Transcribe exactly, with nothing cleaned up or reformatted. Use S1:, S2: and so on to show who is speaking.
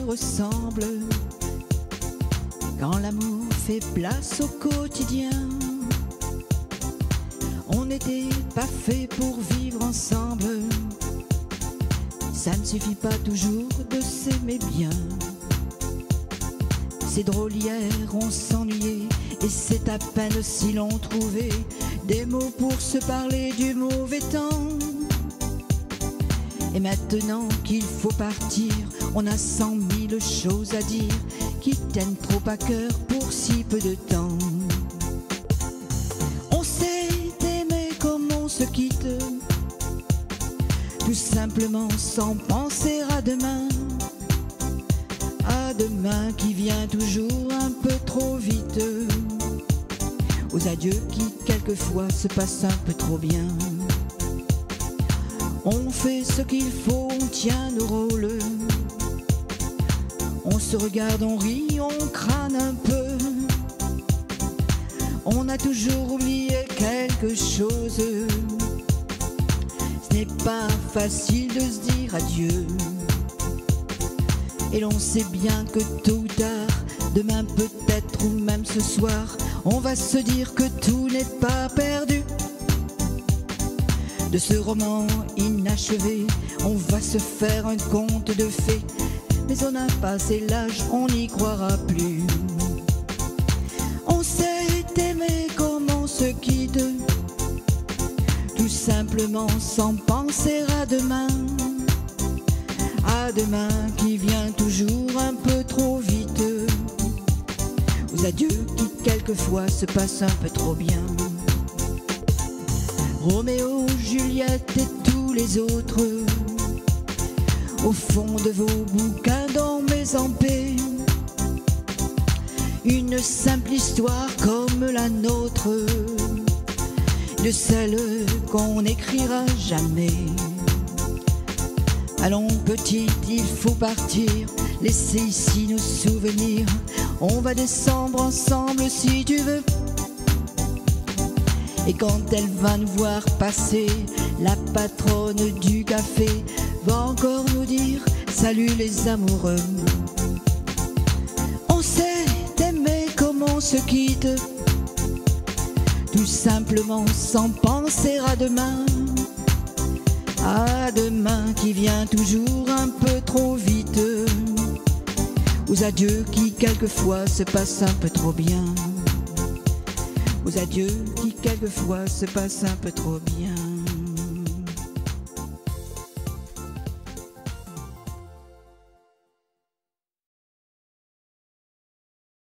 S1: ressemble quand l'amour fait place au quotidien. On n'était pas fait pour vivre ensemble. Ça ne suffit pas toujours de s'aimer bien. C'est drôle, hier on s'ennuyait et c'est à peine si l'on trouvait des mots pour se parler du mauvais temps. Et maintenant qu'il faut partir, on a cent mille choses à dire qui tiennent trop à cœur pour si peu de temps. On s'est aimé comme on se quitte, tout simplement sans penser à demain. À demain qui vient toujours un peu trop vite, aux adieux qui quelquefois se passent un peu trop bien. On fait ce qu'il faut, on tient nos rôles. On se regarde, on rit, on crâne un peu. On a toujours oublié quelque chose. Ce n'est pas facile de se dire adieu. Et l'on sait bien que tôt ou tard, demain peut-être ou même ce soir, on va se dire que tout n'est pas perdu. De ce roman inachevé, on va se faire un conte de fées. Mais on a passé l'âge, on n'y croira plus. On s'est aimé comme on se quitte, tout simplement sans penser à demain. À demain qui vient toujours un peu trop vite, aux adieux qui quelquefois se passent un peu trop bien. Roméo, Juliette et tous les autres, au fond de vos bouquins dans mes empées, une simple histoire comme la nôtre, de celle qu'on n'écrira jamais. Allons petite, il faut partir, laisser ici nos souvenirs. On va descendre ensemble si tu veux. Et quand elle va nous voir passer, la patronne du café va encore nous dire salut les amoureux. On s'est aimé comme on se quitte, tout simplement sans penser à demain. À demain qui vient toujours un peu trop vite, aux adieux qui quelquefois se passent un peu trop bien. Aux adieux qui quelquefois se passent un peu trop bien.